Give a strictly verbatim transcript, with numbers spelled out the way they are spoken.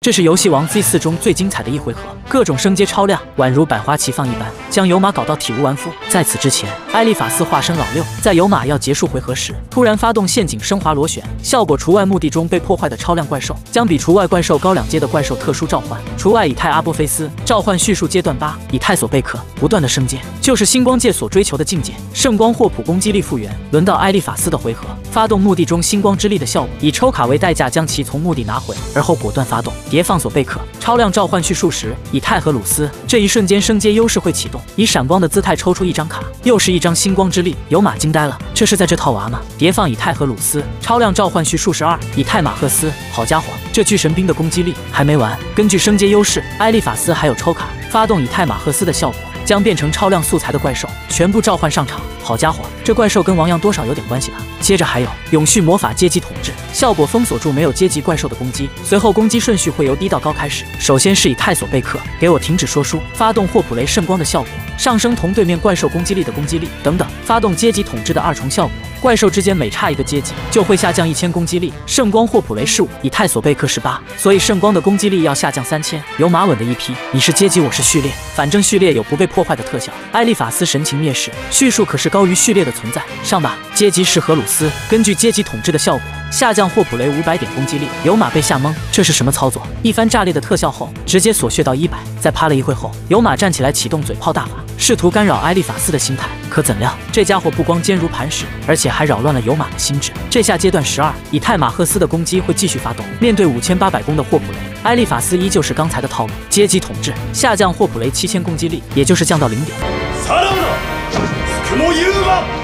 这是游戏王 Z 四中最精彩的一回合，各种升阶超量，宛如百花齐放一般，将有马搞到体无完肤。在此之前，艾利法斯化身老六，在有马要结束回合时，突然发动陷阱升华螺旋，效果除外墓地中被破坏的超量怪兽，将比除外怪兽高两阶的怪兽特殊召唤，除外以太阿波菲斯，召唤叙述阶段八，以太索贝克，不断的升阶，就是星光界所追求的境界。圣光霍普攻击力复原，轮到艾利法斯的回合，发动墓地中星光之力的效果，以抽卡为代价将其从墓地拿回，而后果断发动叠放索贝克，超量召唤叙述时，以太和鲁斯，这一瞬间升阶优势会启动，以闪光的姿态抽出一张卡，又是一张星光之力，有马惊呆了，这是在这套娃吗？叠放以太和鲁斯，超量召唤叙述十二，以太马赫斯，好家伙，这巨神兵的攻击力还没完，根据升阶优势，艾利法斯还有抽卡，发动以太马赫斯的效果，将变成超量素材的怪兽全部召唤上场。好家伙，这怪兽跟王样多少有点关系吧？接着还有永续魔法阶级统治，效果封锁住没有阶级怪兽的攻击，随后攻击顺序会由低到高开始。首先是以太索贝克，给我停止说书，发动霍普雷圣光的效果，上升同对面怪兽攻击力的攻击力等等，发动阶级统治的二重效果。怪兽之间每差一个阶级就会下降一千攻击力，圣光霍普雷十五，以太索贝克十八，所以圣光的攻击力要下降三千。有马稳的一批，你是阶级，我是序列，反正序列有不被破坏的特效。艾利法斯神情蔑视，叙述可是高于序列的存在。上吧，阶级是荷鲁斯，根据阶级统治的效果，下降霍普雷五百点攻击力。有马被吓懵，这是什么操作？一番炸裂的特效后，直接锁血到一百。在趴了一会后，有马站起来启动嘴炮大法，试图干扰艾利法斯的心态。可怎料，这家伙不光坚如磐石，而且还扰乱了有马的心智。这下阶段十二，以太马赫斯的攻击会继续发动。面对五千八百攻的霍普雷，艾利法斯依旧是刚才的套路，阶级统治，下降霍普雷七千攻击力，也就是降到零点。